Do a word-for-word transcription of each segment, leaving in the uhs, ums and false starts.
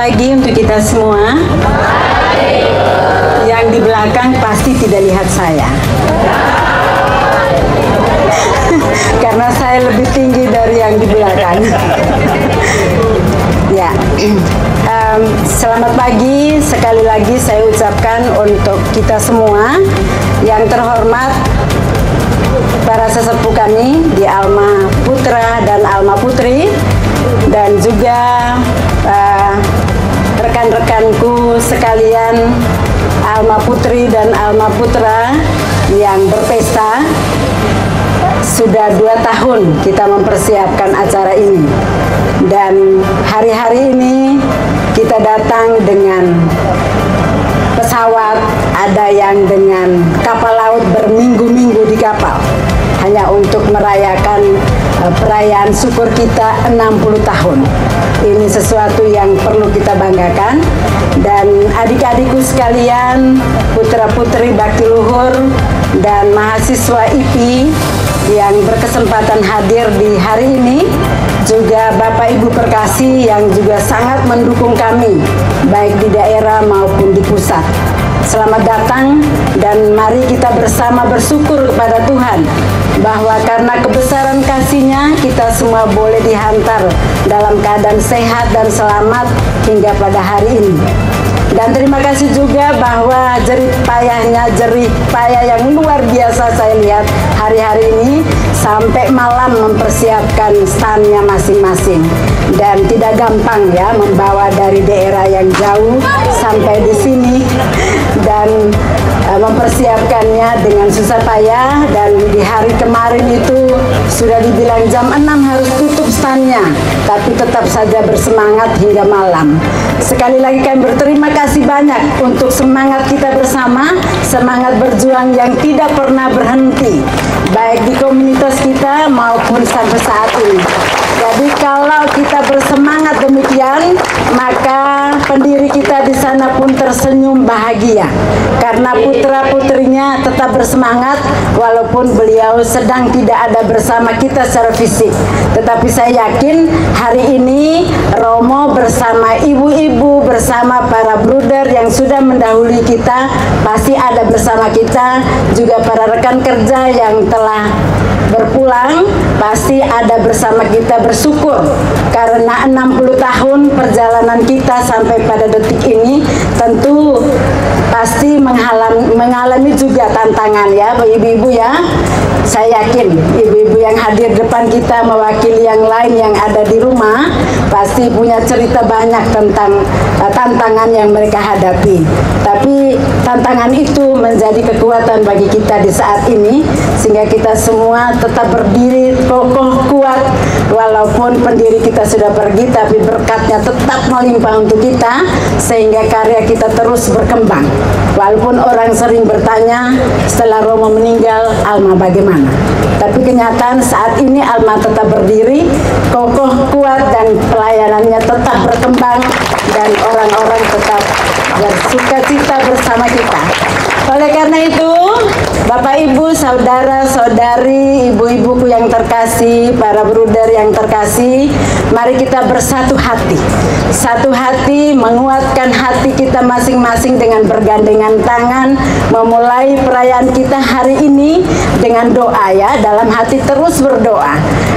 pagi untuk kita semua. Yang di belakang pasti tidak lihat saya. Karena saya lebih tinggi dari yang di belakang. Ya, um, selamat pagi. Sekali lagi saya ucapkan untuk kita semua yang terhormat para sesepuh kami di Alma Putra dan Alma Putri, dan juga uh, rekan-rekanku sekalian Alma Putri dan Alma Putra yang berpesta. Sudah dua tahun kita mempersiapkan acara ini, dan hari-hari ini kita datang dengan pesawat, ada yang dengan kapal laut berminggu-minggu di kapal, hanya untuk merayakan uh, perayaan syukur kita enam puluh tahun. Ini sesuatu yang perlu kita banggakan. Dan adik-adikku sekalian, putra-putri Bakti Luhur dan mahasiswa I P I yang berkesempatan hadir di hari ini, juga Bapak Ibu Perkasi yang juga sangat mendukung kami baik di daerah maupun di pusat. Selamat datang, dan mari kita bersama bersyukur kepada Tuhan bahwa karena kebesaran kasih-Nya kita semua boleh dihantar dalam keadaan sehat dan selamat hingga pada hari ini. Dan terima kasih juga bahwa jerih payahnya, jerih payah yang luar biasa saya lihat hari-hari ini sampai malam mempersiapkan stand-nya masing-masing. Dan tidak gampang ya membawa dari daerah yang jauh sampai di sini dan uh, mempersiapkannya dengan susah payah. Dan di hari kemarin itu sudah dibilang jam enam harus tutup stand-nya, tapi tetap saja bersemangat hingga malam. Sekali lagi kami berterima kasih banyak untuk semangat kita bersama, semangat berjuang yang tidak pernah berhenti, baik di komunitas kita maupun sampai saat ini. Jadi kalau kita bersemangat demikian, maka pendiri kita di sana pun tersenyum bahagia karena putra-putrinya tetap bersemangat walaupun beliau sedang tidak ada bersama kita secara fisik. Tetapi saya yakin hari ini Romo bersama ibu-ibu, bersama para bruder yang sudah mendahului kita pasti ada bersama kita, juga para rekan kerja yang telah berpulang pasti ada bersama kita. Bersyukur karena enam puluh tahun perjalanan kita sampai pada detik ini tentu pasti mengalami, mengalami juga tantangan ya ibu-ibu ya. Saya yakin ibu-ibu yang hadir depan kita mewakili yang lain yang ada di rumah pasti punya cerita banyak tentang uh, tantangan yang mereka hadapi. Tapi tantangan itu menjadi kekuatan bagi kita di saat ini, sehingga kita semua tetap berdiri kokoh kuat walaupun pendiri kita sudah pergi, tapi berkatnya tetap melimpah untuk kita sehingga karya kita terus berkembang. Walaupun orang sering bertanya setelah Romo meninggal, Alma bagaimana? Tapi kenyataan saat ini Alma tetap berdiri kokoh kuat dan pelayanannya tetap berkembang dan orang-orang tetap bersuka cita bersama kita. Oleh karena itu, Bapak Ibu, saudara saudari, ibu-ibuku yang terkasih, para bruder yang terkasih, mari kita bersatu hati. Satu hati, menguatkan hati kita masing-masing dengan bergandengan tangan, memulai perayaan kita hari ini dengan doa ya, dalam hati terus berdoa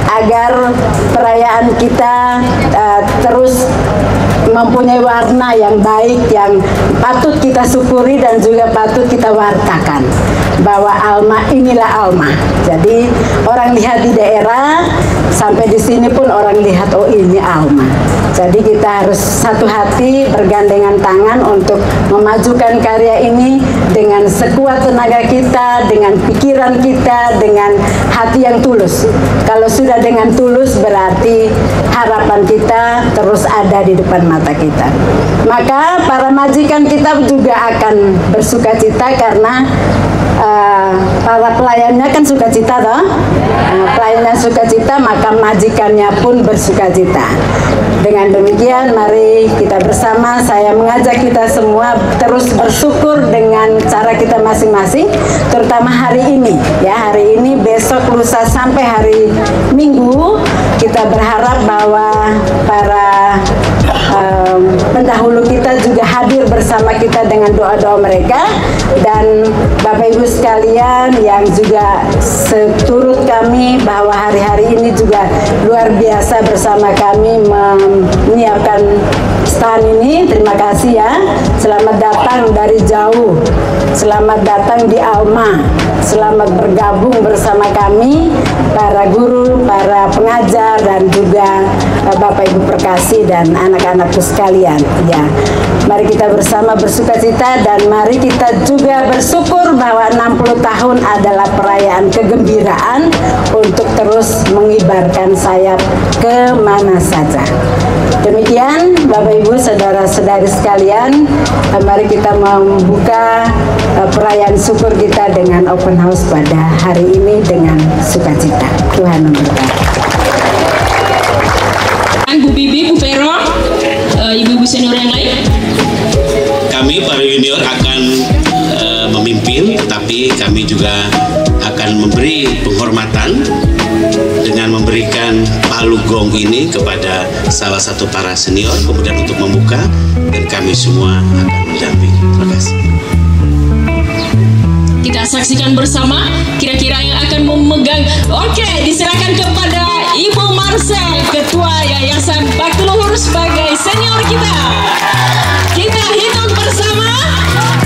agar perayaan kita uh, terus mempunyai warna yang baik, yang patut kita syukuri dan juga patut kita wartakan bahwa Alma inilah Alma. Jadi orang lihat di daerah sampai di sini pun orang lihat oh ini Alma. Jadi kita harus satu hati bergandengan tangan untuk memajukan karya ini dengan sekuat tenaga kita, dengan pikiran kita, dengan hati yang tulus. Kalau sudah dengan tulus berarti harapan kita terus ada di depan mata kita. Maka para majikan kita juga akan bersuka cita karena uh, para pelayannya kan suka cita toh. Uh, pelayannya suka cita, maka majikannya pun bersuka cita. Dengan demikian mari kita bersama, saya mengajak kita semua terus bersyukur dengan cara kita masing-masing, terutama hari ini ya, hari ini, besok, lusa sampai hari Minggu kita berharap bahwa para um, pendahulu kita juga hadir bersama kita dengan doa-doa mereka, dan Bapak Ibu sekalian yang juga seturut kami bahwa hari-hari ini juga luar biasa bersama kami menyiapkan stand ini. Terima kasih ya, selamat datang dari jauh, selamat datang di Alma, selamat bergabung bersama kami para guru, para pengajar, dan juga uh, Bapak Ibu Perkasi dan anak-anakku sekalian. Ya, mari kita bersama bersukacita, dan mari kita juga bersyukur bahwa enam puluh tahun adalah perayaan kegembiraan untuk terus mengibarkan sayap ke mana saja. Demikian Bapak Ibu saudara-saudari sekalian, mari kita membuka uh, perayaan syukur kita dengan open house pada hari ini dengan sukacita. Tuhan memberkati. Bu Bibi, Bu Vero, uh, ibu-ibu senior yang lain. Kami para junior akan uh, memimpin, tapi kami juga akan memberi penghormatan dengan memberikan palu gong ini kepada salah satu para senior, kemudian untuk membuka, dan kami semua akan mendampingi. Terima kasih. Kita saksikan bersama kira-kira yang akan memegang. Oke, diserahkan kepada Ibu Marcel, Ketua Yayasan Bakti Luhur sebagai senior kita. Kita hitung bersama.